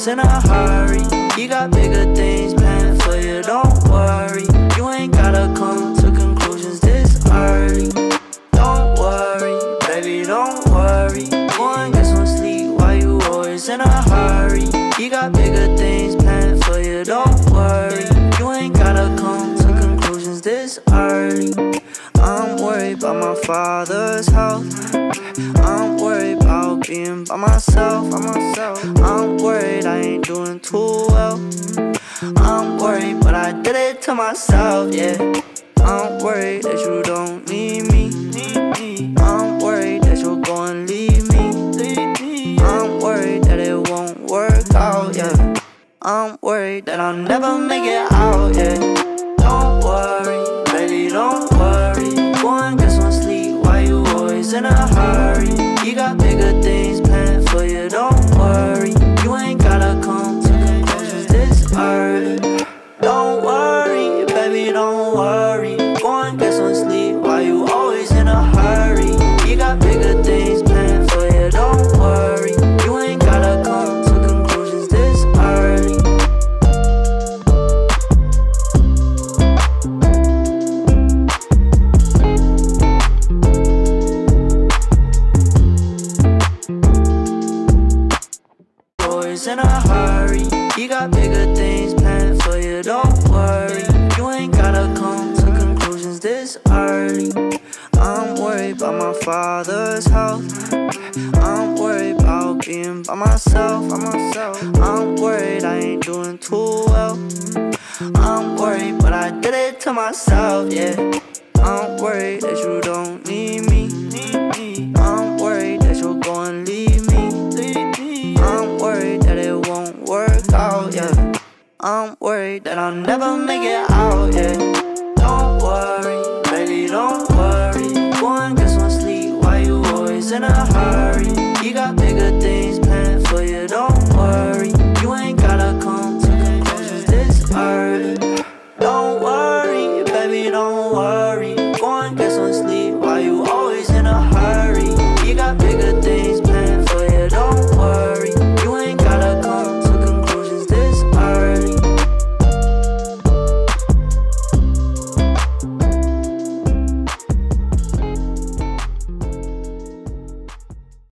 always in a hurry. You got bigger things planned for you, don't worry. You ain't gotta come to conclusions this early. Don't worry, baby, don't worry. Go and get some sleep, why you always in a hurry? You got bigger things planned for you, don't worry. You ain't gotta come to conclusions this early. I'm worried about my father's health. I'm worried about being by myself. I'm worried I ain't doing too well. I'm worried, but I did it to myself, yeah. I'm worried that you don't need me. I'm worried that you'll go and leave me. I'm worried that it won't work out, yeah. I'm worried that I'll never make it out, yeah. Don't worry, baby, don't worry. Go and get some sleep, why you always in a hurry? You got bigger things planned for you, don't worry. You ain't gotta come to conclusions this early. Don't worry, baby, don't worry. Go and get some sleep, why you always in a hurry? You got bigger things planned for you, don't worry. You ain't gotta come to conclusions this early. Always in a hurry. You got bigger things planned for you, don't worry. You ain't gotta come to conclusions this early. I'm worried about my father's health. I'm worried about being by myself. I'm worried I ain't doing too well. I'm worried, but I did it to myself, yeah. I'm worried that you don't need me. I'm worried that you'll go and leave me. I'm worried that it won't work out, yeah. I'm worried that I'll never make it out, yeah. Don't worry, baby, don't worry. Go and get some sleep, why you always in a hurry? You got bigger things planned for you, don't worry. You ain't gotta come to conclusions this early.